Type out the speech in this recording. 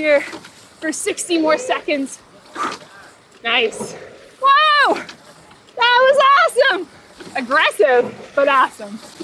here for 60 more seconds. Nice. Whoa! That was awesome! Aggressive, but awesome.